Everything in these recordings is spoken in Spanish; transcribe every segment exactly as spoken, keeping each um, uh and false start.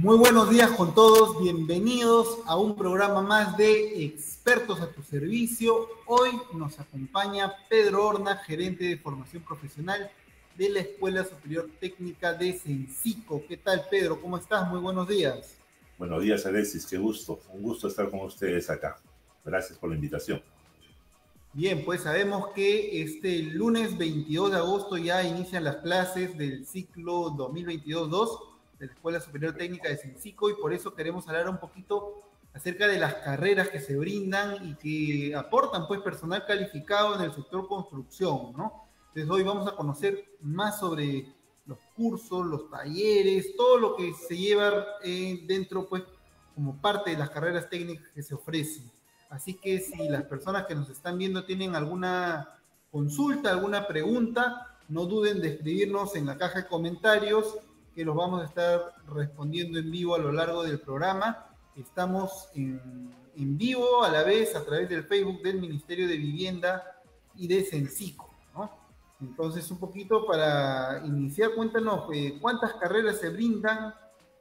Muy buenos días con todos, bienvenidos a un programa más de Expertos a tu Servicio. Hoy nos acompaña Pedro Horna, gerente de formación profesional de la Escuela Superior Técnica de Cencico. ¿Qué tal, Pedro? ¿Cómo estás? Muy buenos días. Buenos días, Alexis, qué gusto, un gusto estar con ustedes acá. Gracias por la invitación. Bien, pues sabemos que este lunes veintidós de agosto ya inician las clases del ciclo dos mil veintidós dos de la Escuela Superior Técnica de Cencico y por eso queremos hablar un poquito acerca de las carreras que se brindan y que aportan pues personal calificado en el sector construcción, ¿no? Entonces hoy vamos a conocer más sobre los cursos, los talleres, todo lo que se lleva eh, dentro pues como parte de las carreras técnicas que se ofrecen. Así que si las personas que nos están viendo tienen alguna consulta, alguna pregunta, no duden de escribirnos en la caja de comentarios, que los vamos a estar respondiendo en vivo a lo largo del programa. Estamos en, en vivo a la vez a través del Facebook del Ministerio de Vivienda y de Cencico, ¿no? Entonces, un poquito para iniciar, cuéntanos eh, cuántas carreras se brindan.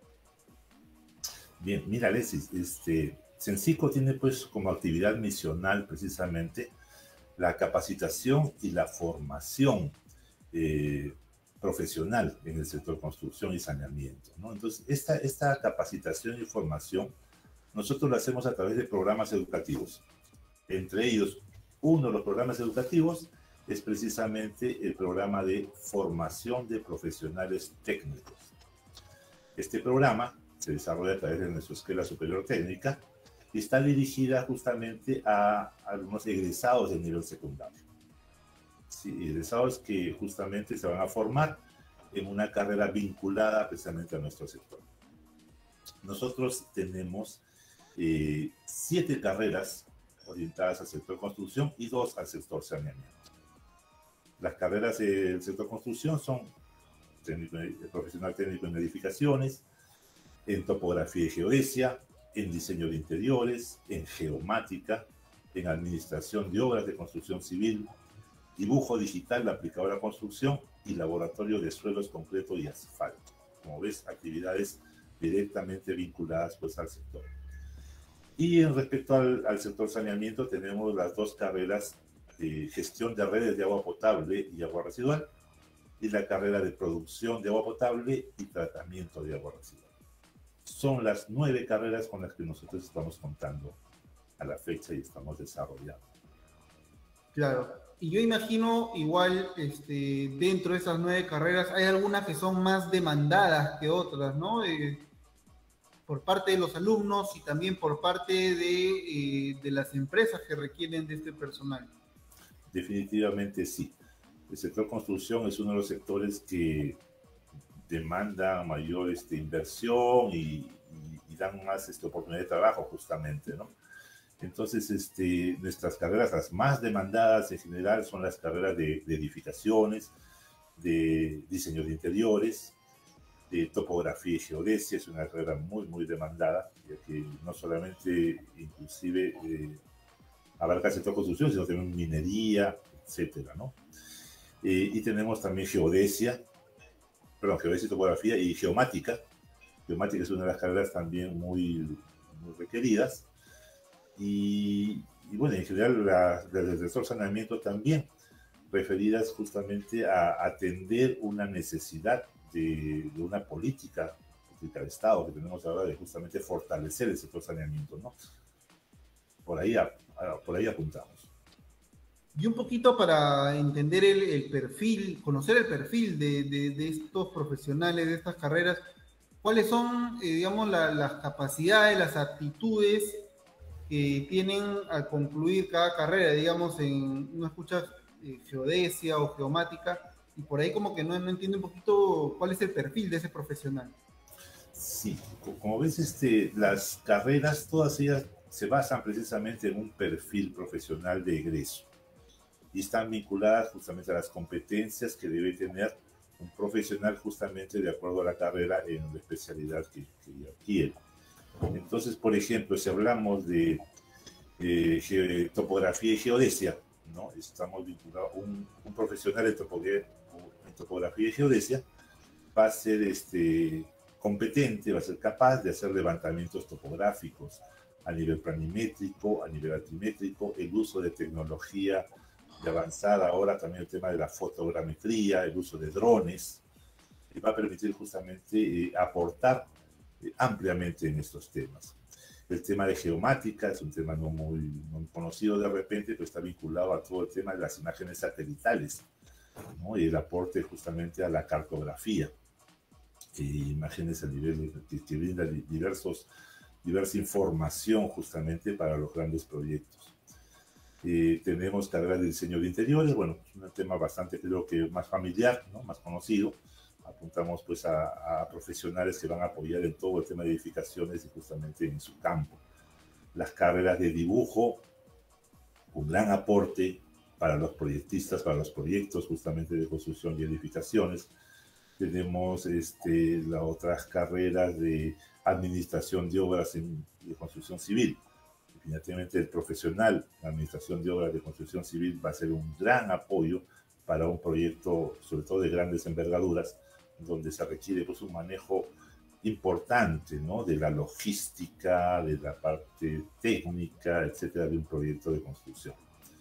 Bien, mira, Alexis, este, Cencico tiene pues como actividad misional precisamente la capacitación y la formación eh, profesional en el sector construcción y saneamiento, ¿no? Entonces, esta, esta capacitación y formación nosotros la hacemos a través de programas educativos. Entre ellos, uno de los programas educativos es precisamente el programa de formación de profesionales técnicos. Este programa se desarrolla a través de nuestra Escuela Superior Técnica y está dirigida justamente a algunos egresados de nivel secundario. Sí, egresados que justamente se van a formar en una carrera vinculada precisamente a nuestro sector. Nosotros tenemos eh, siete carreras orientadas al sector construcción y dos al sector saneamiento. Las carreras del sector construcción son técnico, profesional técnico en edificaciones, en topografía y geodesia, en diseño de interiores, en geomática, en administración de obras de construcción civil, dibujo digital aplicado a la construcción y laboratorio de suelos, concreto y asfalto. Como ves, actividades directamente vinculadas pues al sector. Y en respecto al, al sector saneamiento tenemos las dos carreras de gestión de redes de agua potable y agua residual y la carrera de producción de agua potable y tratamiento de agua residual. Son las nueve carreras con las que nosotros estamos contando a la fecha y estamos desarrollando. Claro, y yo imagino igual este, dentro de esas nueve carreras hay algunas que son más demandadas que otras, ¿no? Eh, por parte de los alumnos y también por parte de, eh, de las empresas que requieren de este personal. Definitivamente sí. El sector construcción es uno de los sectores que demanda mayor este, inversión y, y, y dan más este, oportunidad de trabajo justamente, ¿no? Entonces, este, nuestras carreras las más demandadas en general son las carreras de, de edificaciones, de diseño de interiores, de topografía y geodesia. Es una carrera muy, muy demandada, ya que no solamente inclusive eh, abarca el sector construcción, sino también minería, etcétera, ¿no? Eh, y tenemos también geodesia, perdón, geodesia y topografía y geomática. Geomática es una de las carreras también muy, muy requeridas. Y, y bueno, en general las del sector saneamiento también, referidas justamente a atender una necesidad de, de una política, política de Estado que tenemos ahora de justamente fortalecer el sector saneamiento, ¿no? Por ahí, a, a, por ahí apuntamos. Y un poquito para entender el, el perfil, conocer el perfil de, de, de estos profesionales, de estas carreras, ¿cuáles son, eh, digamos, la, las capacidades, las aptitudes que tienen al concluir cada carrera? Digamos, en, uno escucha eh, geodesia o geomática, y por ahí como que no, no entiende un poquito cuál es el perfil de ese profesional. Sí, como ves, este, las carreras, todas ellas se basan precisamente en un perfil profesional de egreso y están vinculadas justamente a las competencias que debe tener un profesional justamente de acuerdo a la carrera en la especialidad que, que adquiere. Entonces, por ejemplo, si hablamos de eh, topografía y geodesia, ¿no? Estamos vinculados, un, un profesional en topografía, en topografía y geodesia va a ser este, competente, va a ser capaz de hacer levantamientos topográficos a nivel planimétrico, a nivel altimétrico, el uso de tecnología de avanzada, ahora también el tema de la fotogrametría, el uso de drones, y va a permitir justamente eh, aportar eh, ampliamente en estos temas. El tema de geomática es un tema no muy, muy conocido de repente, pero está vinculado a todo el tema de las imágenes satelitales, ¿no? Y el aporte justamente a la cartografía, e imágenes a nivel que, que brinda diversos, diversa información justamente para los grandes proyectos. Eh, tenemos carreras de diseño de interiores, bueno, es un tema bastante, creo que más familiar, ¿no? Más conocido. Apuntamos pues a, a profesionales que van a apoyar en todo el tema de edificaciones y justamente en su campo. Las carreras de dibujo, un gran aporte para los proyectistas, para los proyectos justamente de construcción y edificaciones. Tenemos este, las otras carreras de administración de obras en, de construcción civil. Definitivamente el profesional, la administración de obras de construcción civil va a ser un gran apoyo para un proyecto, sobre todo de grandes envergaduras, donde se requiere pues, un manejo importante, ¿no? De la logística, de la parte técnica, etcétera, de un proyecto de construcción.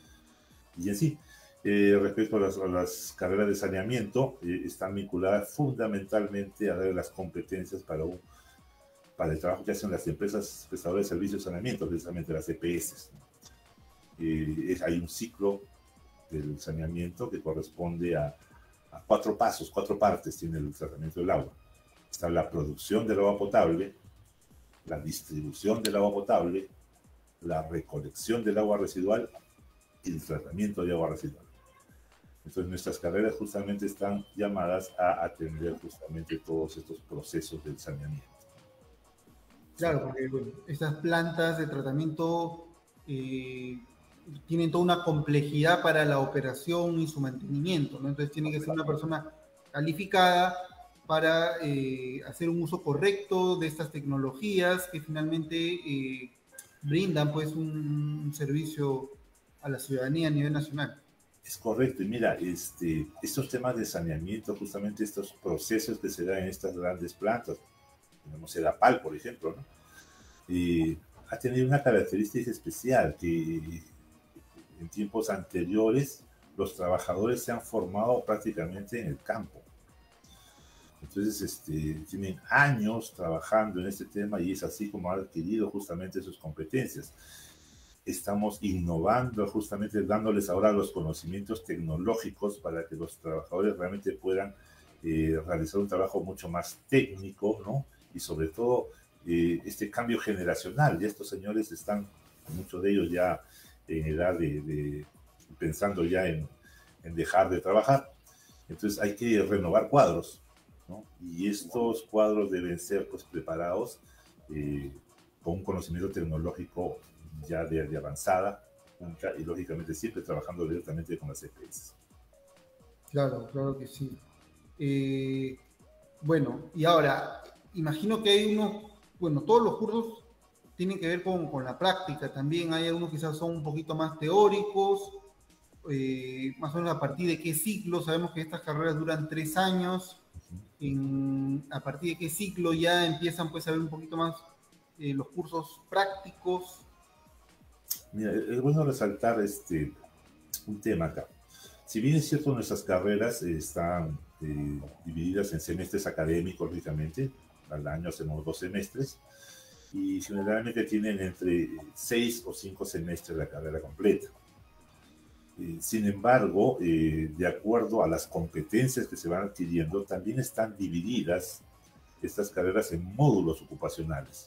Y así, eh, respecto a las, a las carreras de saneamiento, eh, están vinculadas fundamentalmente a dar las competencias para, un, para el trabajo que hacen las empresas prestadoras de servicios de saneamiento, precisamente las E P S, ¿no? Eh, hay un ciclo del saneamiento que corresponde a a cuatro pasos, cuatro partes tiene el tratamiento del agua. Está la producción del agua potable, la distribución del agua potable, la recolección del agua residual y el tratamiento de agua residual. Entonces nuestras carreras justamente están llamadas a atender justamente todos estos procesos del saneamiento. Claro, porque bueno, estas plantas de tratamiento eh, tienen toda una complejidad para la operación y su mantenimiento, ¿no? Entonces tiene que ser una persona calificada para eh, hacer un uso correcto de estas tecnologías que finalmente eh, brindan pues un, un servicio a la ciudadanía a nivel nacional. Es correcto, y mira, este, estos temas de saneamiento, justamente estos procesos que se dan en estas grandes plantas, tenemos Edapal, por ejemplo, ¿no? Y ha tenido una característica especial que en tiempos anteriores los trabajadores se han formado prácticamente en el campo. Entonces, este, tienen años trabajando en este tema y es así como han adquirido justamente sus competencias. Estamos innovando, justamente dándoles ahora los conocimientos tecnológicos para que los trabajadores realmente puedan eh, realizar un trabajo mucho más técnico, ¿no? Y sobre todo, eh, este cambio generacional. Ya estos señores están, muchos de ellos ya en edad de, de pensando ya en, en dejar de trabajar. Entonces hay que renovar cuadros, ¿no? Y estos cuadros deben ser pues preparados eh, con un conocimiento tecnológico ya de, de avanzada y lógicamente siempre trabajando directamente con las E P S. Claro, claro que sí. Eh, bueno, y ahora, imagino que hay unos, bueno, todos los cursos tienen que ver con, con la práctica también. Hay algunos quizás son un poquito más teóricos, eh, más o menos a partir de qué ciclo. Sabemos que estas carreras duran tres años. En, a partir de qué ciclo ya empiezan pues a ver un poquito más eh, los cursos prácticos. Mira, es bueno resaltar este, un tema acá. Si bien es cierto, nuestras carreras eh, están eh, divididas en semestres académicos, lógicamente, al año hacemos dos semestres, y generalmente tienen entre seis o cinco semestres la carrera completa. Eh, sin embargo, eh, de acuerdo a las competencias que se van adquiriendo, también están divididas estas carreras en módulos ocupacionales.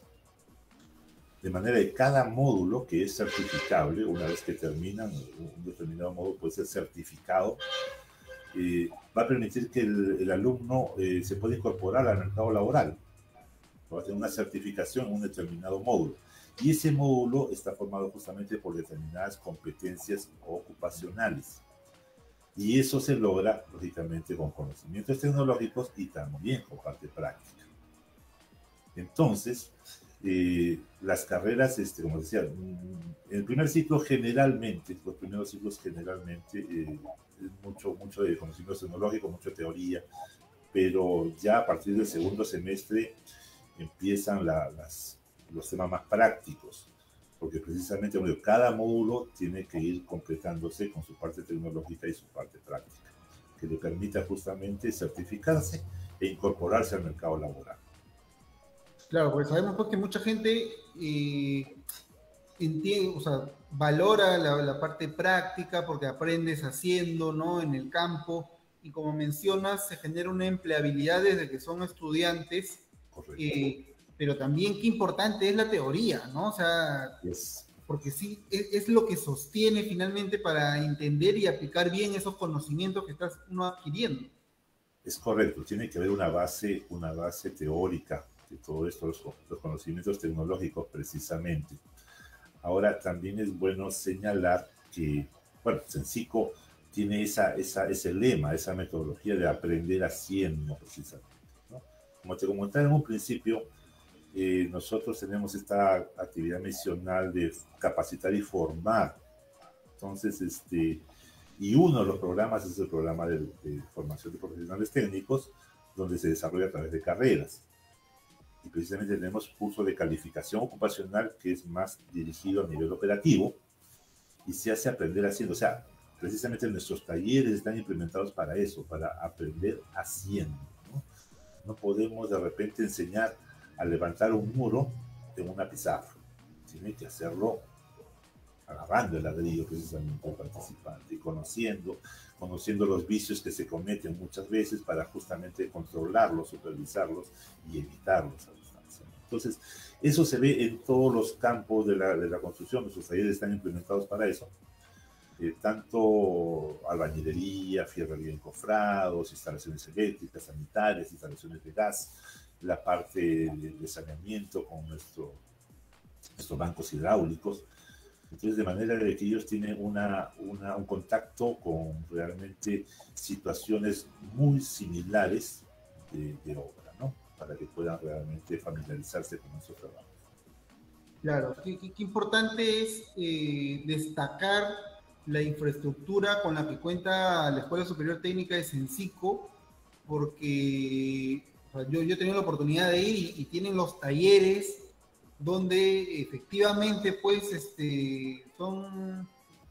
De manera que cada módulo que es certificable, una vez que terminan un determinado módulo puede ser certificado, eh, va a permitir que el, el alumno eh, se pueda incorporar al mercado laboral. Va a tener una certificación en un determinado módulo. Y ese módulo está formado justamente por determinadas competencias ocupacionales. Y eso se logra, lógicamente, con conocimientos tecnológicos y también con parte práctica. Entonces, eh, las carreras, este, como decía, en el primer ciclo generalmente, los primeros ciclos generalmente, eh, es mucho, mucho de conocimientos tecnológicos, mucha teoría, pero ya a partir del segundo semestre empiezan la, las, los temas más prácticos, porque precisamente bueno, cada módulo tiene que ir completándose con su parte tecnológica y su parte práctica, que le permita justamente certificarse e incorporarse al mercado laboral. Claro, porque sabemos pues, que mucha gente eh, entiende, o sea, valora la, la parte práctica porque aprendes haciendo, ¿no? En el campo, y como mencionas, se genera una empleabilidad desde que son estudiantes, eh, pero también qué importante es la teoría, ¿no? O sea, yes. porque sí, es, es lo que sostiene finalmente para entender y aplicar bien esos conocimientos que estás uno adquiriendo. Es correcto, tiene que haber una base, una base teórica de todo esto, los, los conocimientos tecnológicos precisamente. Ahora también es bueno señalar que, bueno, Censico tiene esa, esa, ese lema, esa metodología de aprender haciendo precisamente, ¿no? Como te comentaba en un principio, eh, nosotros tenemos esta actividad misional de capacitar y formar. Entonces, este, y uno de los programas es el programa de, de formación de profesionales técnicos, donde se desarrolla a través de carreras. Y precisamente tenemos curso de calificación ocupacional que es más dirigido a nivel operativo y se hace aprender haciendo. O sea, precisamente nuestros talleres están implementados para eso, para aprender haciendo, ¿no? No podemos de repente enseñar a levantar un muro en una pizarra. Tiene que hacerlo agarrando el ladrillo precisamente al participante y conociendo, conociendo los vicios que se cometen muchas veces para justamente controlarlos, supervisarlos y evitarlos a distancia. Entonces, eso se ve en todos los campos de la, de la construcción, nuestros talleres están implementados para eso. Eh, tanto albañilería, fierrería encofrados, instalaciones eléctricas, sanitarias, instalaciones de gas, la parte de, de saneamiento con nuestro, nuestros bancos hidráulicos. Entonces, de manera de que ellos tienen una, una, un contacto con realmente situaciones muy similares de, de obra, ¿no? Para que puedan realmente familiarizarse con nuestros trabajos. Claro, qué, qué, qué importante es eh, destacar la infraestructura con la que cuenta la Escuela Superior Técnica de Censico, porque o sea, yo, yo he tenido la oportunidad de ir y, y tienen los talleres donde efectivamente pues este, son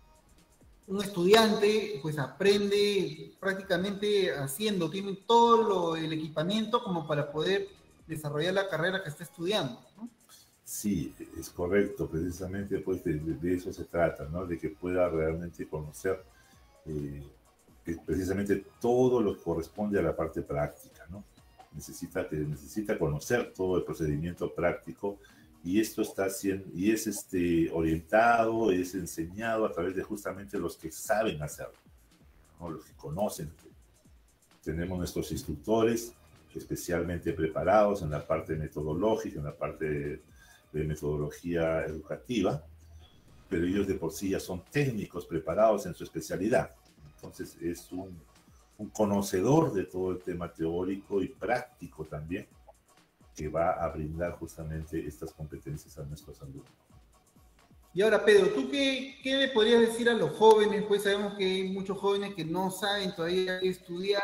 un estudiante pues aprende prácticamente haciendo, tiene todo lo, el equipamiento como para poder desarrollar la carrera que está estudiando, ¿no? Sí, es correcto, precisamente pues de, de eso se trata, ¿no? De que pueda realmente conocer eh, precisamente todo lo que corresponde a la parte práctica, ¿no? Necesita, que, necesita conocer todo el procedimiento práctico y esto está siendo, y es este, orientado, es enseñado a través de justamente los que saben hacerlo, ¿no? Los que conocen. Tenemos nuestros instructores especialmente preparados en la parte metodológica, en la parte de, de metodología educativa, pero ellos de por sí ya son técnicos preparados en su especialidad. Entonces es un, un conocedor de todo el tema teórico y práctico también, que va a brindar justamente estas competencias a nuestros alumnos. Y ahora, Pedro, ¿tú qué, qué le podrías decir a los jóvenes? Pues sabemos que hay muchos jóvenes que no saben todavía qué estudiar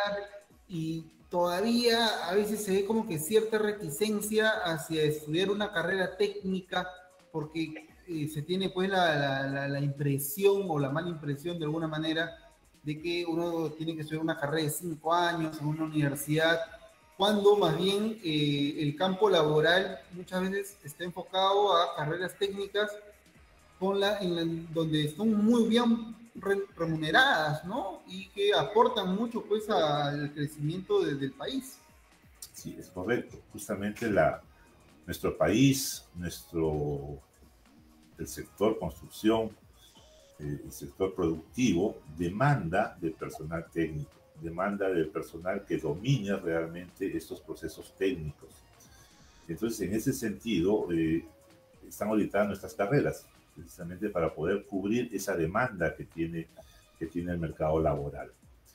y todavía a veces se ve como que cierta reticencia hacia estudiar una carrera técnica porque eh, se tiene pues la, la, la, la impresión o la mala impresión de alguna manera de que uno tiene que estudiar una carrera de cinco años en una universidad, cuando más bien eh, el campo laboral muchas veces está enfocado a carreras técnicas con la, en la, donde son muy bien remuneradas, ¿no? Y que aportan mucho pues al crecimiento de, del país. Sí, es correcto. Justamente la, nuestro país, nuestro, el sector construcción, eh, el sector productivo demanda de personal técnico, demanda del personal que domine realmente estos procesos técnicos. Entonces, en ese sentido, eh, están ahorita nuestras carreras, precisamente para poder cubrir esa demanda que tiene, que tiene el mercado laboral.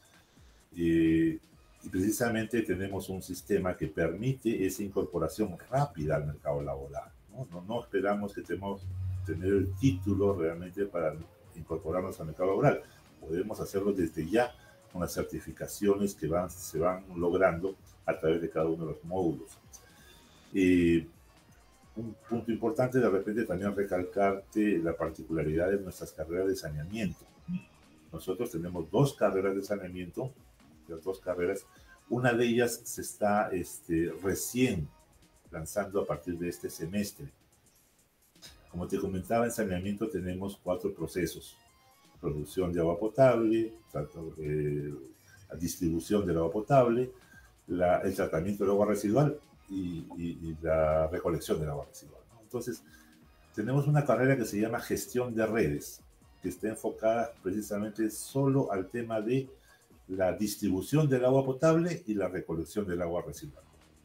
Eh, y precisamente tenemos un sistema que permite esa incorporación rápida al mercado laboral, ¿no? No, no esperamos que tenemos tener el título realmente para incorporarnos al mercado laboral. Podemos hacerlo desde ya con las certificaciones que van, se van logrando a través de cada uno de los módulos. Eh, un punto importante de repente también recalcarte la particularidad de nuestras carreras de saneamiento. Nosotros tenemos dos carreras de saneamiento, las dos carreras, una de ellas se está este, recién lanzando a partir de este semestre. Como te comentaba, en saneamiento tenemos cuatro procesos: producción de agua potable, eh, la distribución del agua potable, la, el tratamiento del agua residual y, y, y la recolección del agua residual, ¿no? Entonces, tenemos una carrera que se llama gestión de redes, que está enfocada precisamente solo al tema de la distribución del agua potable y la recolección del agua residual.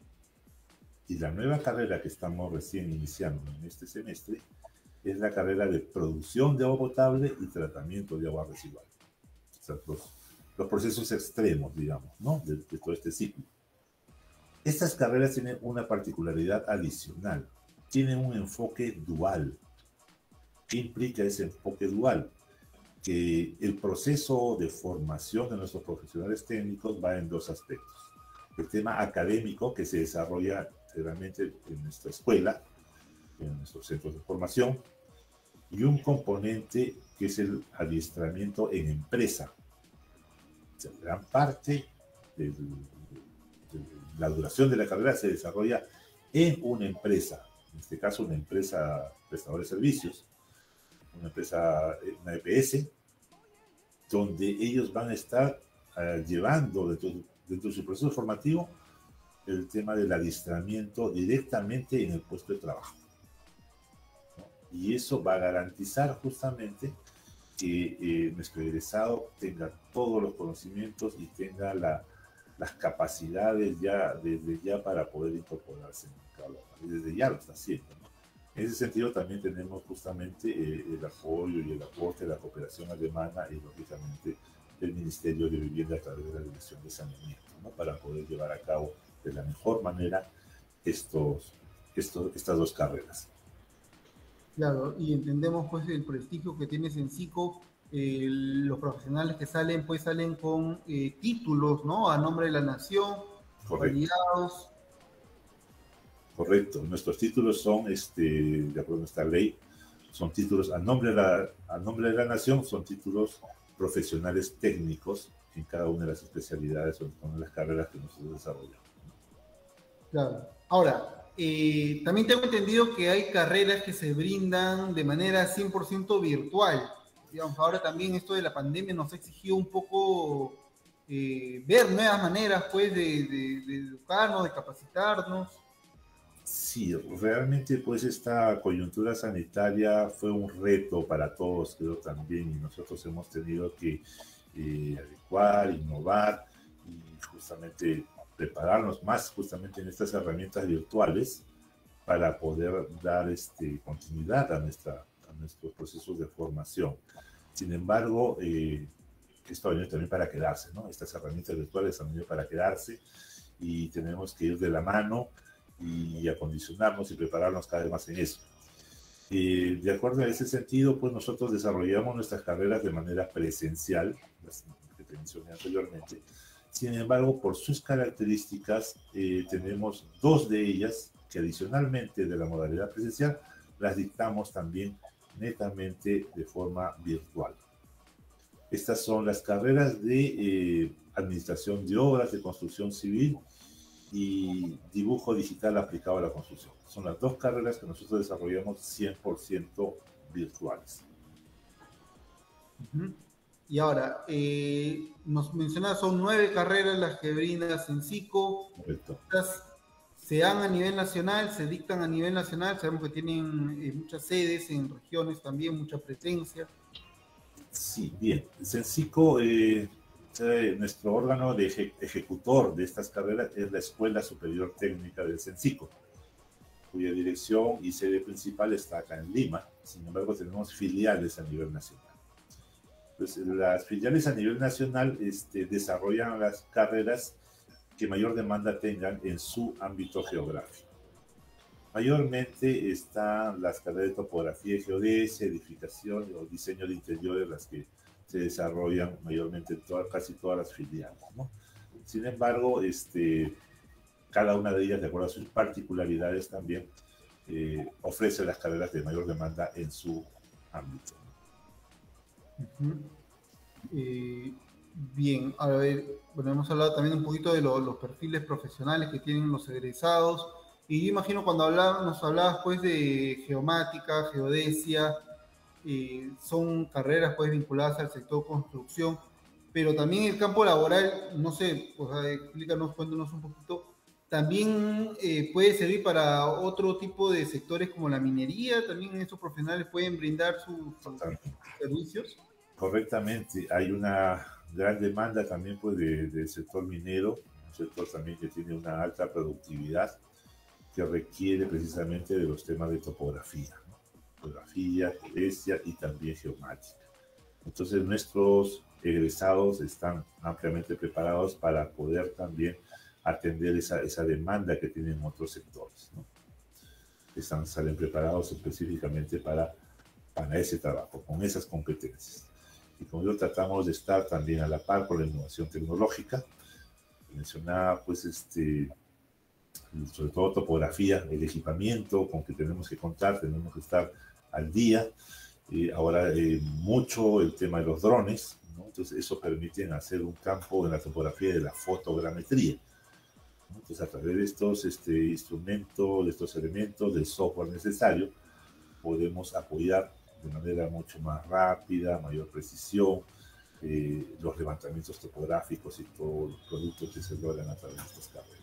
Y la nueva carrera que estamos recién iniciando en este semestre es la carrera de producción de agua potable y tratamiento de agua residual. O sea, los, los procesos extremos, digamos, ¿no? de, de todo este ciclo. Estas carreras tienen una particularidad adicional. Tienen un enfoque dual. ¿Qué implica ese enfoque dual? Que el proceso de formación de nuestros profesionales técnicos va en dos aspectos. El tema académico, que se desarrolla realmente en nuestra escuela, en nuestros centros de formación, y un componente que es el adiestramiento en empresa. O sea, gran parte del, de la duración de la carrera se desarrolla en una empresa, en este caso una empresa prestadora de servicios, una empresa, una E P S, donde ellos van a estar uh, llevando dentro, dentro de su proceso formativo el tema del adiestramiento directamente en el puesto de trabajo, ¿no? Y eso va a garantizar justamente que eh, nuestro egresado tenga todos los conocimientos y tenga la, las capacidades ya desde ya para poder incorporarse en el mercado laboral. Y desde ya lo está haciendo, ¿no? En ese sentido también tenemos justamente eh, el apoyo y el aporte de la cooperación alemana y lógicamente del Ministerio de Vivienda a través de la Dirección de Saneamiento, ¿no? Para poder llevar a cabo de la mejor manera estos, estos, estas dos carreras. Claro, y entendemos pues el prestigio que tienes en SICO. Eh, los profesionales que salen pues salen con eh, títulos, ¿no? A nombre de la nación, validados. Correcto, nuestros títulos son, este, de acuerdo a nuestra ley, son títulos a nombre, de la, a nombre de la nación, son títulos profesionales técnicos en cada una de las especialidades o en las carreras que nosotros desarrollamos. Claro. Ahora, eh, también tengo entendido que hay carreras que se brindan de manera cien por ciento virtual. Digamos, ahora también esto de la pandemia nos ha exigido un poco eh, ver nuevas maneras pues, de, de, de educarnos, de capacitarnos. Sí, realmente pues esta coyuntura sanitaria fue un reto para todos, creo también, y nosotros hemos tenido que eh, adecuar, innovar y justamente prepararnos más justamente en estas herramientas virtuales para poder dar este, continuidad a, nuestra, a nuestros procesos de formación. Sin embargo, eh, esto ha venido también para quedarse, ¿no? Estas herramientas virtuales han venido para quedarse y tenemos que ir de la mano y acondicionarnos y prepararnos cada vez más en eso. Eh, de acuerdo a ese sentido, pues nosotros desarrollamos nuestras carreras de manera presencial, las que te mencioné anteriormente. Sin embargo, por sus características, eh, tenemos dos de ellas que adicionalmente de la modalidad presencial, las dictamos también netamente de forma virtual. Estas son las carreras de eh, administración de obras, de construcción civil y dibujo digital aplicado a la construcción. Son las dos carreras que nosotros desarrollamos cien por ciento virtuales. Uh-huh. Y ahora, eh, nos mencionas, son nueve carreras las que brindas en SICO. Correcto. Estas se dan a nivel nacional, se dictan a nivel nacional. Sabemos que tienen eh, muchas sedes en regiones también, mucha presencia. Sí, bien. CENSICO, eh, nuestro órgano de eje ejecutor de estas carreras es la Escuela Superior Técnica del CENSICO, cuya dirección y sede principal está acá en Lima. Sin embargo, tenemos filiales a nivel nacional. Pues, las filiales a nivel nacional este, desarrollan las carreras que mayor demanda tengan en su ámbito geográfico. Mayormente están las carreras de topografía y geodesia, edificación o diseño de interiores, las que se desarrollan mayormente en todas, casi todas las filiales, ¿no? Sin embargo, este, cada una de ellas, de acuerdo a sus particularidades también, eh, ofrece las carreras de mayor demanda en su ámbito. Uh-huh. eh, bien, a ver, bueno, hemos hablado también un poquito de lo, los perfiles profesionales que tienen los egresados, y yo imagino cuando hablaba, nos hablabas pues de geomática, geodesia, eh, son carreras pues vinculadas al sector construcción, pero también el campo laboral, no sé, pues, explícanos, cuéntanos un poquito, también eh, puede servir para otro tipo de sectores como la minería, también estos profesionales pueden brindar sus su servicios. Correctamente, hay una gran demanda también pues de, del sector minero, un sector también que tiene una alta productividad, que requiere precisamente de los temas de topografía, ¿no? Topografía, geodesia y también geomática. Entonces nuestros egresados están ampliamente preparados para poder también atender esa, esa demanda que tienen otros sectores, ¿no? Están, salen preparados específicamente para, para ese trabajo, con esas competencias. Y como yo tratamos de estar también a la par con la innovación tecnológica, mencionaba pues este, sobre todo topografía, el equipamiento con que tenemos que contar, tenemos que estar al día. Eh, ahora eh, mucho el tema de los drones, ¿no? Entonces eso permite hacer un campo en la topografía de la fotogrametría, ¿no? Entonces a través de estos este, instrumentos, de estos elementos, del software necesario, podemos apoyar de manera mucho más rápida, mayor precisión, eh, los levantamientos topográficos y todos los productos que se logran a través de estas carreras.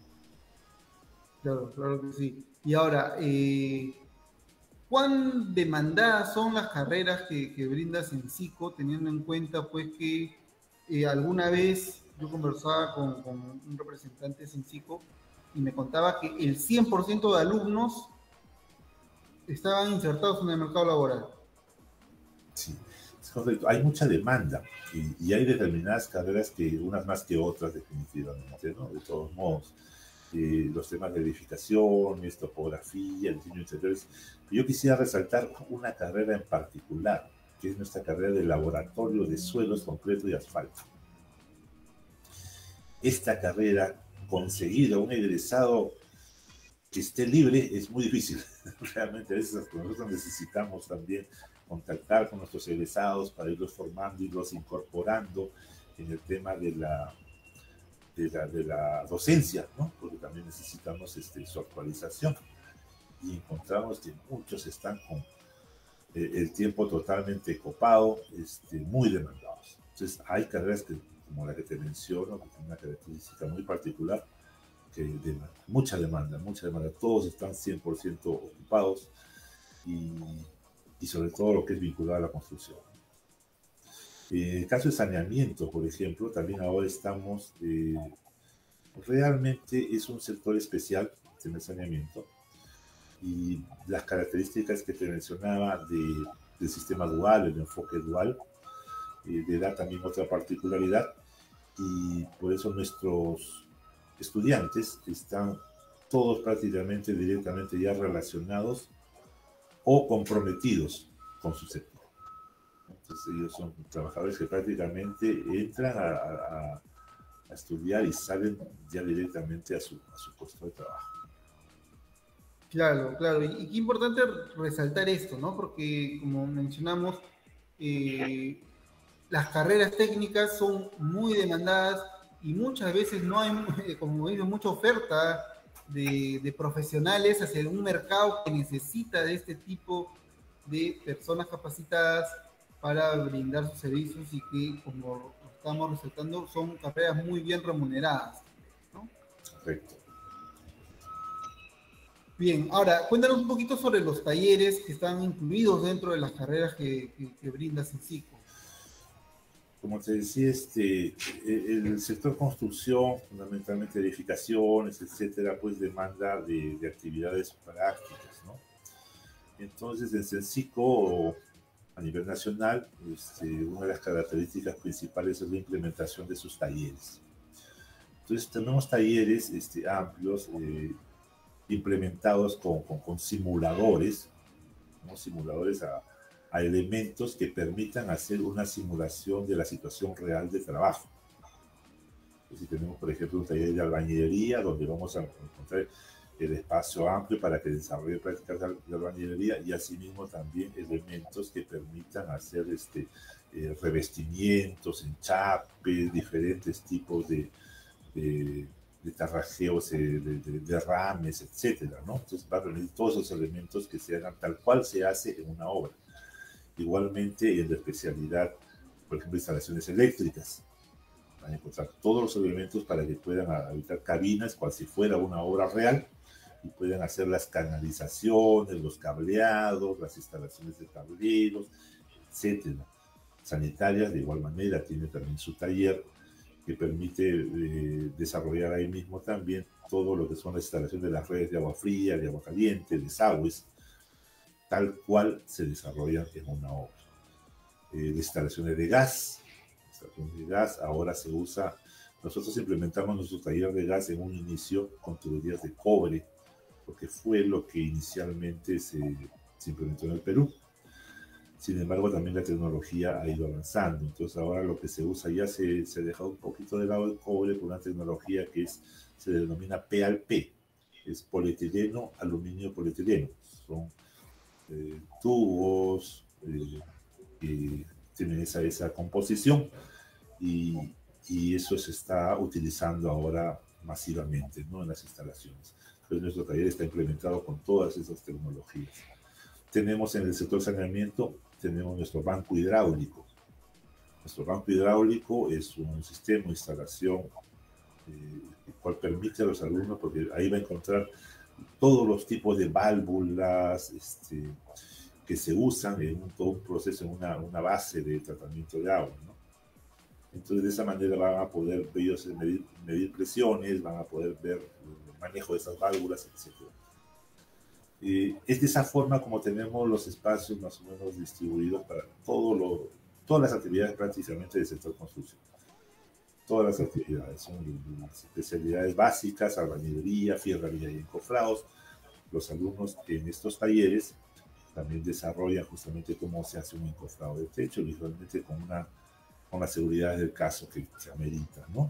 Claro, claro que sí. Y ahora, eh, ¿cuán demandadas son las carreras que, que brinda Censico, teniendo en cuenta pues que eh, alguna vez yo conversaba con, con un representante de Censico y me contaba que el cien por ciento de alumnos estaban insertados en el mercado laboral? Sí, es correcto. Hay mucha demanda y, y hay determinadas carreras que unas más que otras definitivamente, ¿no? De todos modos. Eh, los temas de edificación, topografía, diseño de interiores. Yo quisiera resaltar una carrera en particular, que es nuestra carrera de laboratorio de suelos, concreto y asfalto. Esta carrera, conseguir a un egresado que esté libre es muy difícil. Realmente a veces nosotros necesitamos también contactar con nuestros egresados para irlos formando, irlos incorporando en el tema de la De la, de la docencia, ¿no? Porque también necesitamos este, su actualización. Y encontramos que muchos están con eh, el tiempo totalmente copado, este, muy demandados. Entonces, hay carreras que, como la que te menciono, que tiene una característica muy particular, que de mucha demanda, mucha demanda. Todos están cien por ciento ocupados y, y sobre todo lo que es vinculado a la construcción. En el caso de saneamiento, por ejemplo, también ahora estamos, eh, realmente es un sector especial en el saneamiento y las características que te mencionaba de, del sistema dual, el enfoque dual, eh, le da también otra particularidad y por eso nuestros estudiantes están todos prácticamente directamente ya relacionados o comprometidos con su sector. Entonces ellos son trabajadores que prácticamente entran a, a, a estudiar y salen ya directamente a su, a su puesto de trabajo. Claro, claro. Y, y qué importante resaltar esto, ¿no? Porque como mencionamos, eh, las carreras técnicas son muy demandadas y muchas veces no hay, como digo, mucha oferta de, de profesionales hacia un mercado que necesita de este tipo de personas capacitadas para brindar sus servicios y que, como estamos resaltando, son carreras muy bien remuneradas, ¿no? Correcto. Bien, ahora cuéntanos un poquito sobre los talleres que están incluidos dentro de las carreras que, que, que brinda Censico. Como te decía, este, el sector construcción, fundamentalmente edificaciones, etcétera, pues demanda de, de actividades prácticas, ¿no? Entonces, en Censico, a nivel nacional, este, una de las características principales es la implementación de sus talleres. Entonces, tenemos talleres este, amplios, eh, implementados con, con, con simuladores, ¿no? Simuladores a, a elementos que permitan hacer una simulación de la situación real de trabajo. Si tenemos, por ejemplo, un taller de albañilería, donde vamos a encontrar el espacio amplio para que desarrolle prácticas de albañilería y asimismo también elementos que permitan hacer este, eh, revestimientos, enchapes, diferentes tipos de, de, de tarrajeos, eh, de, de, de rames, etcétera, ¿no? Entonces va a reunir todos esos elementos que se hagan tal cual se hace en una obra. Igualmente en la especialidad, por ejemplo, instalaciones eléctricas. Van a encontrar todos los elementos para que puedan habitar cabinas, cual si fuera una obra real, y puedan hacer las canalizaciones, los cableados, las instalaciones de tableros, etcétera. Sanitarias, de igual manera, tiene también su taller que permite eh, desarrollar ahí mismo también todo lo que son las instalaciones de las redes de agua fría, de agua caliente, desagües, tal cual se desarrollan en una obra. Eh, de instalaciones de gas, instalaciones de gas, ahora se usa, nosotros implementamos nuestro taller de gas en un inicio con tuberías de cobre, porque fue lo que inicialmente se, se implementó en el Perú. Sin embargo, también la tecnología ha ido avanzando, entonces ahora lo que se usa ya se, se ha dejado un poquito de lado el cobre con una tecnología que es, se denomina P A L P, es polietileno, aluminio, polietileno. Son eh, tubos eh, que tienen esa, esa composición y, y eso se está utilizando ahora masivamente, ¿no?, en las instalaciones. Entonces nuestro taller está implementado con todas esas tecnologías. Tenemos en el sector saneamiento, tenemos nuestro banco hidráulico. Nuestro banco hidráulico es un sistema de instalación eh, el cual permite a los alumnos, porque ahí va a encontrar todos los tipos de válvulas este, que se usan en un, todo un proceso, en una, una base de tratamiento de agua, ¿no? Entonces, de esa manera van a poder ellos medir, medir presiones, van a poder ver el manejo de esas válvulas, etcétera. Eh, es de esa forma como tenemos los espacios más o menos distribuidos para todo lo, todas las actividades prácticamente del sector construcción. Todas las actividades son las especialidades básicas, albañilería, fierrería y encofrados. Los alumnos en estos talleres también desarrollan justamente cómo se hace un encofrado de techo, visualmente con una con la seguridad del caso que se amerita, ¿no?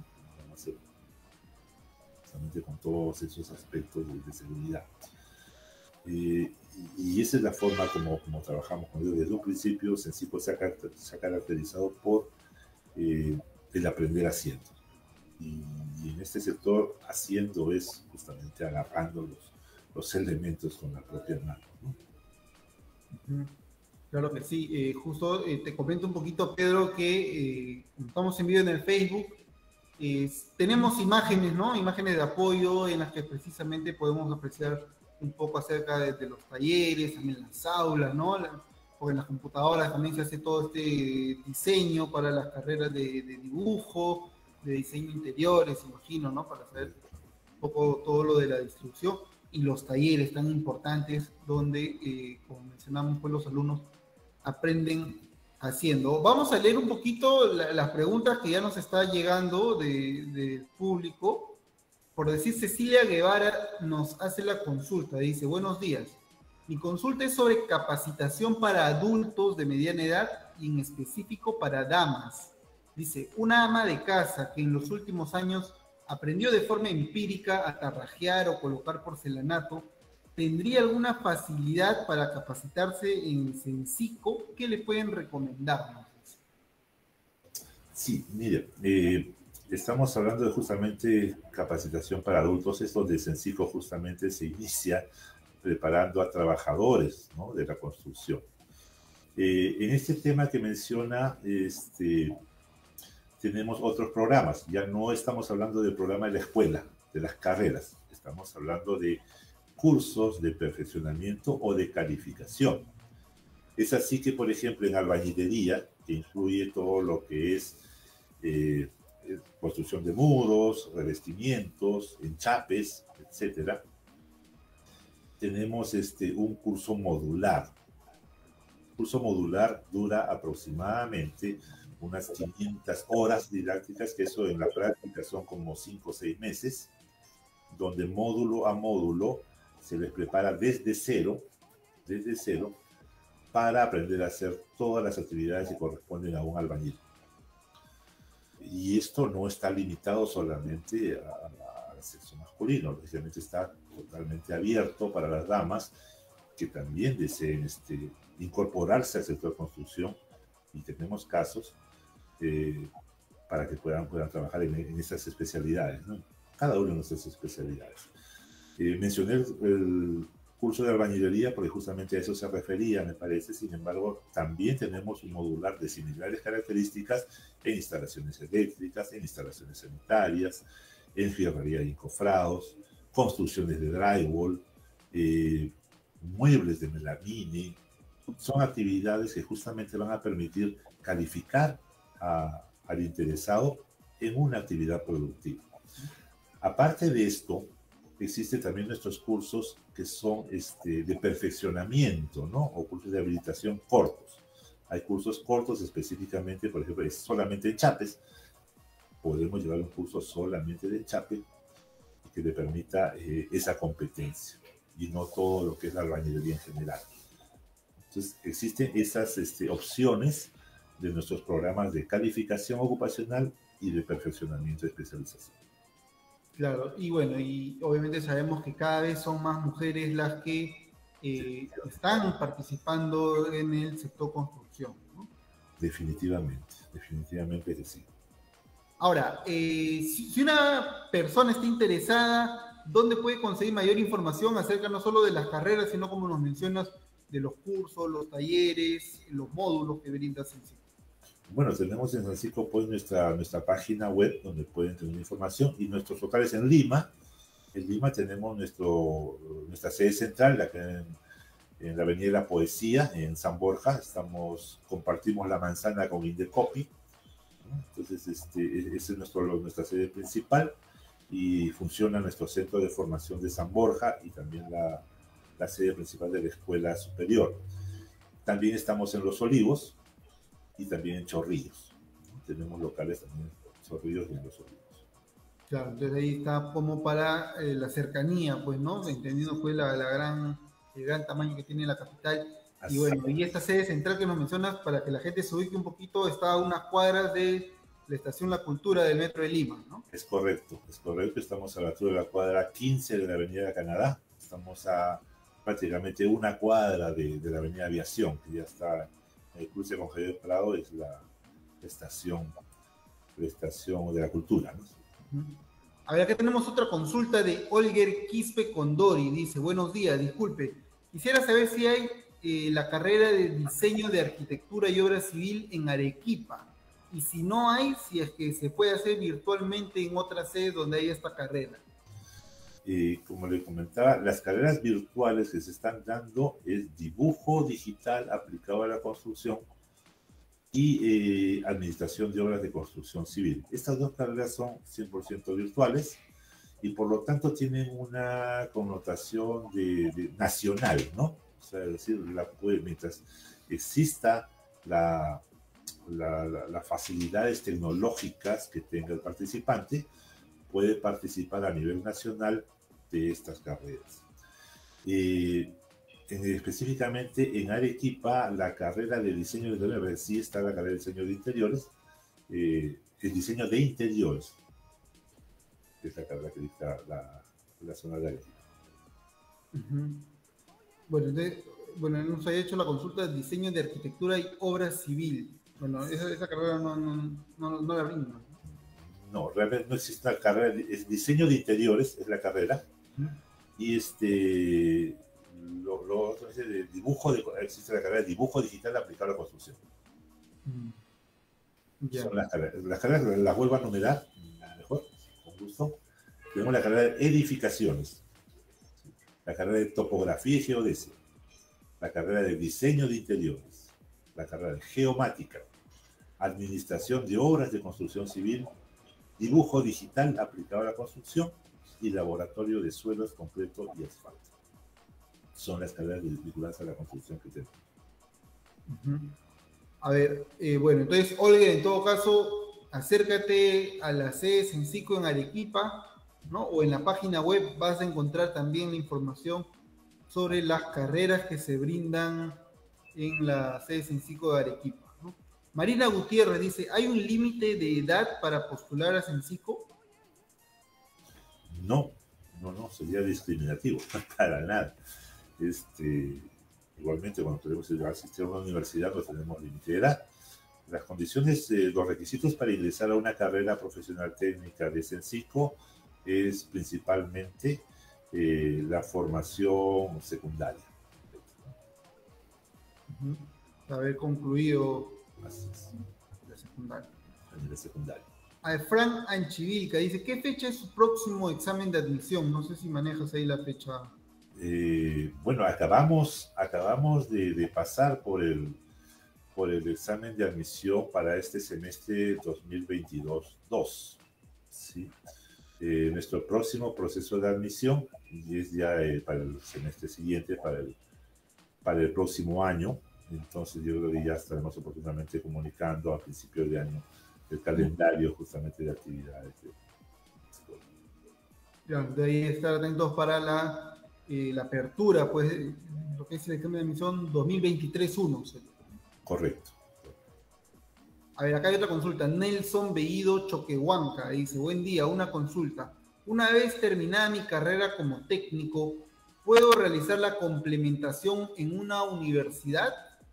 Justamente con todos esos aspectos de, de seguridad. Eh, y, y esa es la forma como, como trabajamos con ellos. Desde un principio, Sencico se ha, se ha caracterizado por eh, el aprender haciendo. Y, y en este sector, haciendo es justamente agarrando los, los elementos con la propia mano, ¿no? Uh-huh. Claro que sí, eh, justo eh, te comento un poquito, Pedro, que eh, estamos en vivo en el Facebook, eh, tenemos imágenes, ¿no? Imágenes de apoyo en las que precisamente podemos apreciar un poco acerca de, de los talleres, también las aulas, ¿no? La, porque en las computadoras también se hace todo este diseño para las carreras de, de dibujo, de diseño interiores, imagino, ¿no? Para saber un poco todo lo de la distribución y los talleres tan importantes donde, eh, como mencionamos, pues los alumnos aprenden haciendo. Vamos a leer un poquito la, las preguntas que ya nos está llegando del de público. Por decir, Cecilia Guevara nos hace la consulta. Dice, buenos días. Mi consulta es sobre capacitación para adultos de mediana edad y en específico para damas. Dice, una ama de casa que en los últimos años aprendió de forma empírica a tarrajear o colocar porcelanato, ¿tendría alguna facilidad para capacitarse en Sencico? ¿Qué le pueden recomendarnos? Sí, mire, eh, estamos hablando de justamente capacitación para adultos, es donde Sencico justamente se inicia preparando a trabajadores, ¿no?, de la construcción. Eh, en este tema que menciona, este, tenemos otros programas, ya no estamos hablando del programa de la escuela, de las carreras, estamos hablando de cursos de perfeccionamiento o de calificación. Es así que, por ejemplo, en albañilería, que incluye todo lo que es eh, construcción de muros, revestimientos, enchapes, etcétera, tenemos este, un curso modular. El curso modular dura aproximadamente unas quinientas horas didácticas, que eso en la práctica son como cinco o seis meses, donde módulo a módulo se les prepara desde cero, desde cero, para aprender a hacer todas las actividades que corresponden a un albañil. y esto no está limitado solamente a, al sexo masculino, lógicamente está totalmente abierto para las damas que también deseen este, incorporarse al sector de construcción, y tenemos casos eh, para que puedan, puedan trabajar en, en esas especialidades, ¿no? Cada uno de nuestras especialidades. Eh, mencioné el, el curso de albañilería porque justamente a eso se refería, me parece. Sin embargo, también tenemos un modular de similares características en instalaciones eléctricas, en instalaciones sanitarias, en fierrería y encofrados, construcciones de drywall, eh, muebles de melamine. Son actividades que justamente van a permitir calificar a, al interesado en una actividad productiva. Aparte de esto, existen también nuestros cursos que son este, de perfeccionamiento, ¿no? O cursos de habilitación cortos. Hay cursos cortos específicamente, por ejemplo, es solamente en chapes. Podemos llevar un curso solamente de chape que le permita eh, esa competencia y no todo lo que es la albañilería en general. Entonces, existen esas este, opciones de nuestros programas de calificación ocupacional y de perfeccionamiento y especialización. Claro, y bueno, y obviamente sabemos que cada vez son más mujeres las que eh, están participando en el sector construcción, ¿no? Definitivamente, definitivamente que sí. Ahora, eh, si, si una persona está interesada, ¿dónde puede conseguir mayor información acerca no solo de las carreras, sino como nos mencionas, de los cursos, los talleres, los módulos que brinda Sensico? Bueno, tenemos en Sensico pues nuestra, nuestra página web donde pueden tener información y nuestros locales en Lima. En Lima tenemos nuestro, nuestra sede central, la que en, en la Avenida de la Poesía, en San Borja. Estamos, compartimos la manzana con Indecopi. Entonces, este, esa es nuestro, nuestra sede principal y funciona nuestro centro de formación de San Borja y también la, la sede principal de la Escuela Superior. También estamos en Los Olivos y también en Chorrillos. Tenemos locales también en Chorrillos y en Los Olivos. Claro, entonces ahí está como para eh, la cercanía, pues, ¿no? Entendiendo pues la, la gran, el gran tamaño que tiene la capital. Y bueno, y esta sede central que nos mencionas, para que la gente se ubique un poquito, está a unas cuadras de la estación La Cultura del Metro de Lima, ¿no? Es correcto, es correcto. Estamos a la altura de la cuadra quince de la Avenida Canadá. Estamos a prácticamente una cuadra de, de la Avenida Aviación, que ya está en el cruce con Javier Prado, es la, la estación, la estación de la Cultura, ¿no? A ver, acá tenemos otra consulta de Olger Quispe Condori. Dice, buenos días, disculpe. Quisiera saber si hay eh, la carrera de diseño de arquitectura y obra civil en Arequipa. Y si no hay, si es que se puede hacer virtualmente en otras sedes donde hay esta carrera. Eh, como le comentaba, las carreras virtuales que se están dando es dibujo digital aplicado a la construcción y eh, administración de obras de construcción civil. Estas dos carreras son cien por ciento virtuales y por lo tanto tienen una connotación de, de nacional, ¿no? O sea, es decir, la, pues, mientras exista la, la, la, las facilidades tecnológicas que tenga el participante, puede participar a nivel nacional de estas carreras. Eh, en, específicamente en Arequipa, la carrera de diseño de interiores, sí está la carrera de diseño de interiores, eh, el diseño de interiores, que es la carrera que dicta la, la zona de Arequipa. Uh-huh. Bueno, entonces, bueno, nos ha hecho la consulta de diseño de arquitectura y obra civil. Bueno, esa, esa carrera no, no, no, no la brinda. No, realmente no existe una carrera, es diseño de interiores, es la carrera, uh-huh. Y este, lo, lo otro es de dibujo, de, existe la carrera de dibujo digital aplicado a la construcción. Uh-huh. Yeah. Son las carreras, las carreras las vuelvo a numerar, mejor, con gusto. Tenemos la carrera de edificaciones, la carrera de topografía y geodesia, la carrera de diseño de interiores, la carrera de geomática, administración de obras de construcción civil, dibujo digital aplicado a la construcción y laboratorio de suelos, concreto y asfalto. Son las carreras vinculadas a la construcción que tenemos. Uh-huh. A ver, eh, bueno, entonces, Olga, en todo caso, acércate a la sede Sensico en Arequipa, ¿no? O en la página web vas a encontrar también la información sobre las carreras que se brindan en la sede Sensico de Arequipa, ¿no? Marina Gutiérrez dice, ¿hay un límite de edad para postular a Censico? No, no, no, sería discriminativo, para nada. Este, igualmente, cuando tenemos el asistir a una universidad, no tenemos límite de edad. Las condiciones, eh, los requisitos para ingresar a una carrera profesional técnica de Censico es principalmente eh, la formación secundaria. Uh-huh. Haber concluido Así es. la secundaria. A nivel secundario. A ver, Frank Anchivilca dice, ¿qué fecha es su próximo examen de admisión? No sé si manejas ahí la fecha. Eh, bueno, acabamos, acabamos de, de pasar por el, por el examen de admisión para este semestre dos mil veintidós dos. ¿Sí? Eh, nuestro próximo proceso de admisión y es ya eh, para el semestre siguiente, para el, para el próximo año. Entonces yo creo que ya estaremos oportunamente comunicando a principios de año el calendario justamente de actividades. Ya, de ahí estar atentos para la, eh, la apertura, pues, lo que es el examen de admisión dos mil veintitrés uno. Correcto. A ver, acá hay otra consulta. Nelson Bellido Choquehuanca dice, buen día, una consulta. Una vez terminada mi carrera como técnico, ¿puedo realizar la complementación en una universidad?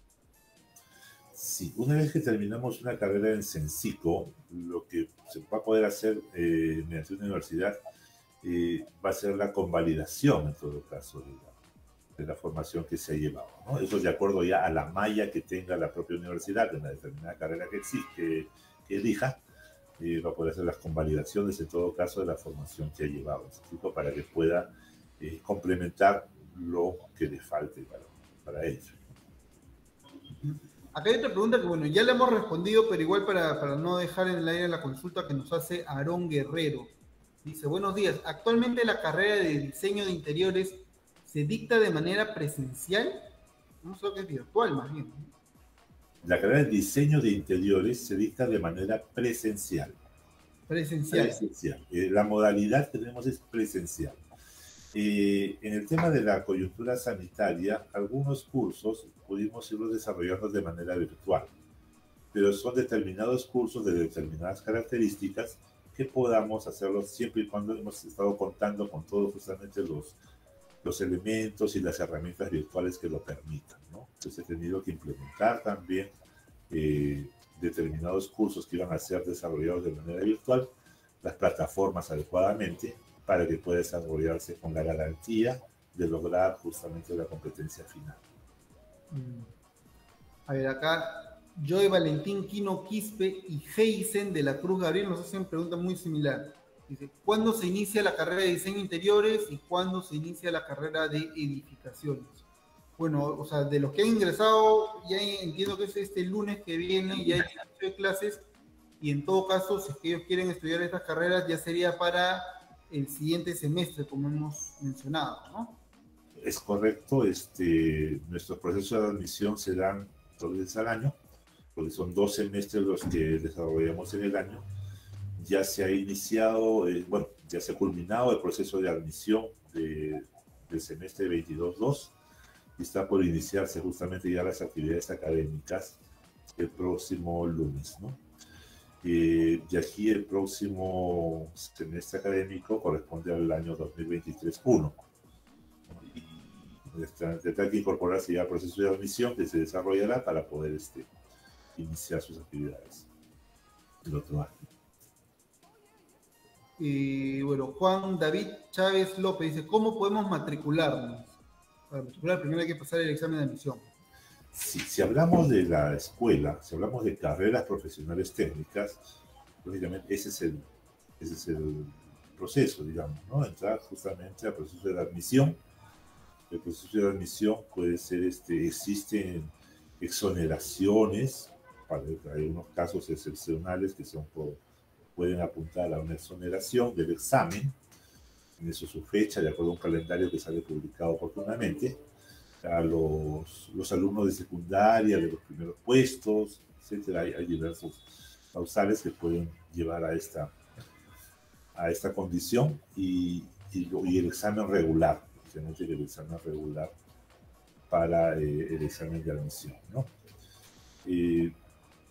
Sí, una vez que terminamos una carrera en Censico, lo que se va a poder hacer eh, mediante una universidad eh, va a ser la convalidación, en todo caso, de la, de la formación que se ha llevado, ¿no? Eso de acuerdo ya a la malla que tenga la propia universidad en la determinada carrera que existe, que, que elija, eh, va a poder hacer las convalidaciones, en todo caso, de la formación que ha llevado en Censico para que pueda eh, complementar lo que le falte para, para ello. Acá hay otra pregunta que, bueno, ya le hemos respondido, pero igual para, para no dejar en el aire la consulta que nos hace Aarón Guerrero. Dice, buenos días, actualmente la carrera de diseño de interiores se dicta de manera presencial, no sé qué es virtual más bien. La carrera de diseño de interiores se dicta de manera presencial. Presencial. Presencial. Eh, la modalidad que tenemos es presencial. Eh, en el tema de la coyuntura sanitaria, algunos cursos pudimos irlos desarrollando de manera virtual, pero son determinados cursos de determinadas características que podamos hacerlos siempre y cuando hemos estado contando con todos justamente los, los elementos y las herramientas virtuales que lo permitan, ¿no? Entonces he tenido que implementar también eh, determinados cursos que iban a ser desarrollados de manera virtual, las plataformas adecuadamente, para que pueda desarrollarse con la garantía de lograr justamente la competencia final. A ver, acá Joe Valentín Quino Quispe y Heisen de la Cruz Gabriel nos hacen pregunta muy similar. Dice, ¿cuándo se inicia la carrera de diseño de interiores y cuándo se inicia la carrera de edificaciones? Bueno, o sea, de los que han ingresado, ya entiendo que es este lunes que viene, ya hay inicio de clases, y en todo caso, si es que ellos quieren estudiar estas carreras, ya sería para el siguiente semestre, como hemos mencionado, ¿no? Es correcto, este, nuestros procesos de admisión se dan dos veces al año, porque son dos semestres los que desarrollamos en el año. Ya se ha iniciado, eh, bueno, ya se ha culminado el proceso de admisión de, del semestre veintidós dos y está por iniciarse justamente ya las actividades académicas el próximo lunes, ¿no? Eh, y aquí el próximo semestre académico corresponde al año dos mil veintitrés uno. Y tendrá que incorporarse ya al proceso de admisión que se desarrollará para poder este, iniciar sus actividades el otro año. Y bueno, Juan David Chávez López dice, ¿cómo podemos matricularnos? Para matricular primero hay que pasar el examen de admisión. Si, si hablamos de la escuela, si hablamos de carreras profesionales técnicas, lógicamente ese es el, ese es el proceso, digamos, ¿no? Entrar justamente al proceso de admisión. El proceso de admisión puede ser, este, existen exoneraciones, para, hay unos casos excepcionales que son por, pueden apuntar a una exoneración del examen, en eso su fecha, de acuerdo a un calendario que sale publicado oportunamente. A los, los alumnos de secundaria, de los primeros puestos, etcétera. Hay, hay diversos causales que pueden llevar a esta, a esta condición y, y, y el examen regular, obviamente el examen regular para eh, el examen de admisión, ¿no? Eh,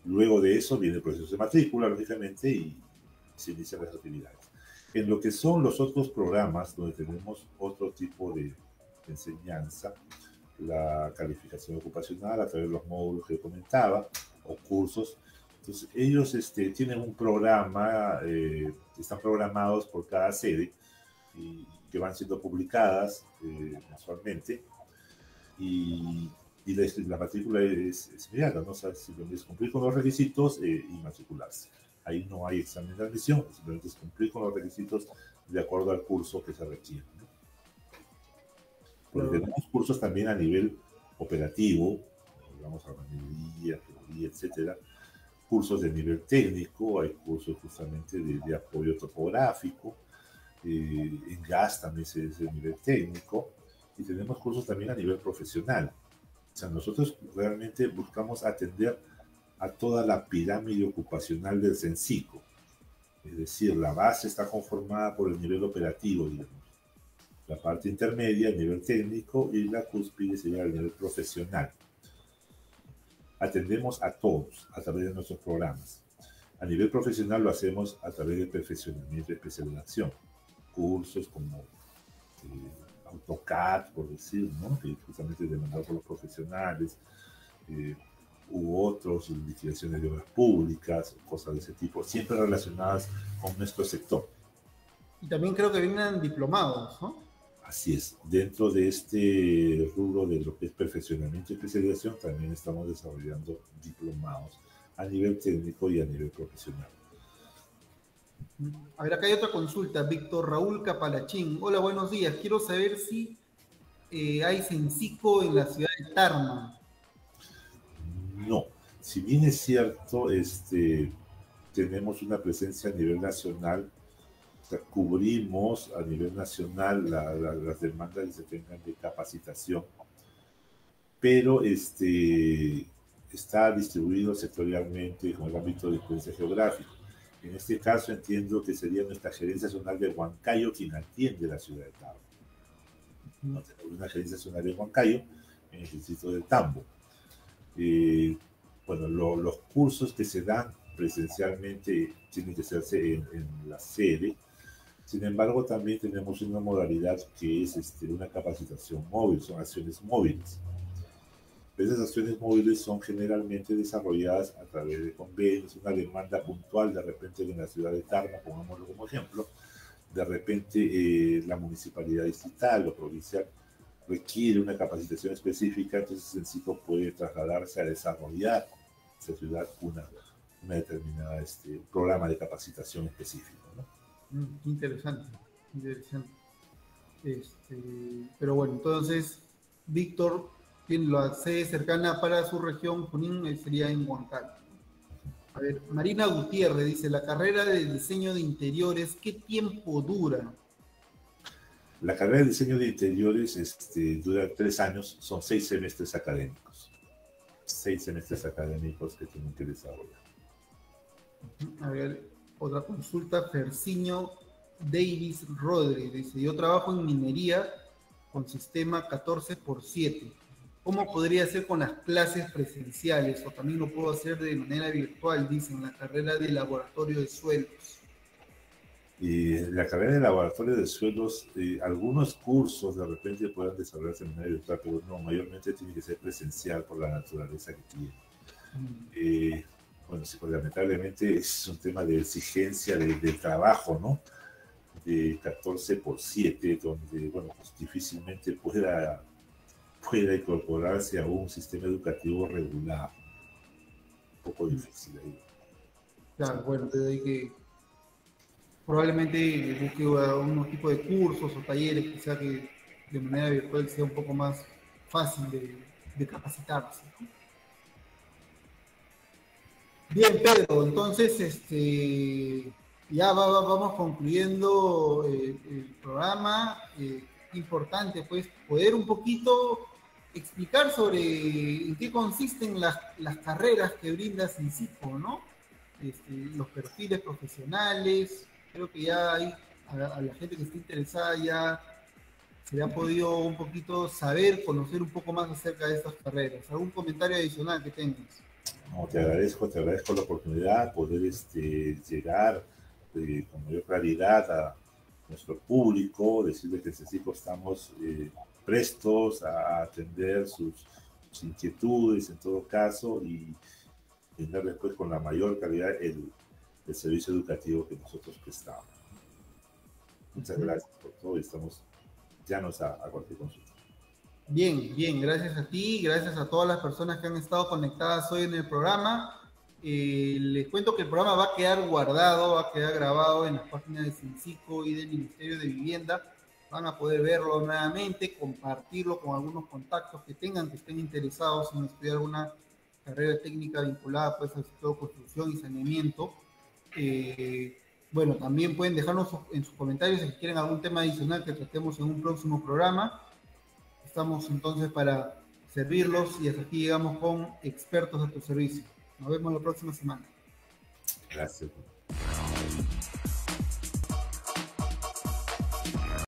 Luego de eso viene el proceso de matrícula, lógicamente, y se inician las actividades. En lo que son los otros programas, donde tenemos otro tipo de enseñanza, la calificación ocupacional a través de los módulos que comentaba, o cursos. Entonces, ellos este, tienen un programa, eh, están programados por cada sede, y que van siendo publicadas eh, mensualmente, y, y la, la matrícula es, es inmediata, ¿no? O sea, simplemente es cumplir con los requisitos eh, y matricularse. Ahí no hay examen de admisión, simplemente es cumplir con los requisitos de acuerdo al curso que se requiere, ¿no? Porque Claro. tenemos cursos también a nivel operativo, digamos, albañilería, teoría, etcétera, cursos de nivel técnico, hay cursos justamente de, de apoyo topográfico, eh, en gas también es de nivel técnico, y tenemos cursos también a nivel profesional. O sea, nosotros realmente buscamos atender a toda la pirámide ocupacional del CENSICO. Es decir, la base está conformada por el nivel operativo, digamos. La parte intermedia, el nivel técnico, y la cúspide sería el nivel profesional. Atendemos a todos a través de nuestros programas. A nivel profesional lo hacemos a través del perfeccionamiento y especialización. Cursos como eh, AutoCAD, por decir, ¿no? Que justamente demandado por los profesionales, eh, u otros, liquidaciones de obras públicas, cosas de ese tipo, siempre relacionadas con nuestro sector. Y también creo que vienen diplomados, ¿no? Así es, dentro de este rubro de lo que es perfeccionamiento y especialización, también estamos desarrollando diplomados a nivel técnico y a nivel profesional. A ver, acá hay otra consulta, Víctor Raúl Capalachín. Hola, buenos días. Quiero saber si eh, hay CENSICO en la ciudad de Tarma. No, si bien es cierto, este, tenemos una presencia a nivel nacional, o sea, cubrimos a nivel nacional la, la, las demandas que se tengan de capacitación, pero este, está distribuido sectorialmente con el ámbito de influencia geográfica. En este caso entiendo que sería nuestra gerencia zonal de Huancayo quien atiende la ciudad de Tarma. No tenemos una gerencia zonal de Huancayo en el distrito de Tambo. Eh, bueno, lo, los cursos que se dan presencialmente tienen que hacerse en, en la sede. Sin embargo, también tenemos una modalidad que es este, una capacitación móvil, son acciones móviles. Esas acciones móviles son generalmente desarrolladas a través de convenios, una demanda puntual, de repente en la ciudad de Tarma, pongámoslo como ejemplo, de repente eh, la municipalidad distrital o provincial requiere una capacitación específica, entonces CENSICO puede trasladarse a desarrollar esa ciudad una, una determinada este, programa de capacitación específico, ¿no? Mm, interesante, interesante. Este, pero bueno, entonces, Víctor tiene la sede cercana para su región, Junín, sería en Huancayo. A ver, Marina Gutiérrez dice, la carrera de diseño de interiores, ¿qué tiempo dura? La carrera de diseño de interiores este, dura tres años, son seis semestres académicos. Seis semestres académicos que tienen que desarrollar. A ver, otra consulta, Ferciño Davis Rodríguez dice, yo trabajo en minería con sistema catorce por siete. ¿Cómo podría ser con las clases presenciales? O también lo puedo hacer de manera virtual, dicen, la carrera de laboratorio de suelos. Y la carrera de laboratorio de suelos, eh, algunos cursos de repente puedan desarrollarse de manera virtual, pero no, mayormente tiene que ser presencial por la naturaleza que tiene. Mm. Eh, bueno, sí, pues lamentablemente es un tema de exigencia de, del trabajo, ¿no? De catorce por siete, donde, bueno, pues difícilmente pueda, pueda incorporarse a un sistema educativo regular. Un poco difícil ahí. Claro, sí. Bueno, pero hay que probablemente busque un tipo de cursos o talleres que sea que de manera virtual sea un poco más fácil de, de capacitarse, ¿no? Bien, Pedro, entonces este, ya va, va, vamos concluyendo eh, el programa. Eh, importante pues poder un poquito explicar sobre en qué consisten las, las carreras que brinda CENSICO, ¿no? Este, los perfiles profesionales. Creo que ya hay, a, a la gente que está interesada ya se le ha podido un poquito saber, conocer un poco más acerca de estas carreras. ¿Algún comentario adicional que tengas? No, te agradezco, te agradezco la oportunidad, poder este, llegar eh, con mayor claridad a nuestro público, decirle que en CENCICO estamos eh, prestos a atender sus, sus inquietudes en todo caso y brindar después con la mayor calidad el, el servicio educativo que nosotros prestamos. Muchas uh-huh. gracias por todo y estamos llanos a, a cualquier consulta. Bien, bien, gracias a ti, gracias a todas las personas que han estado conectadas hoy en el programa. Eh, les cuento que el programa va a quedar guardado, va a quedar grabado en las páginas de CENCICO y del Ministerio de Vivienda. Van a poder verlo nuevamente, compartirlo con algunos contactos que tengan, que estén interesados en estudiar alguna carrera técnica vinculada pues, al sector de construcción y saneamiento. Eh, bueno, también pueden dejarnos en sus comentarios si quieren algún tema adicional que tratemos en un próximo programa. Estamos entonces para servirlos y hasta aquí llegamos con expertos a tu servicio. Nos vemos la próxima semana. Gracias.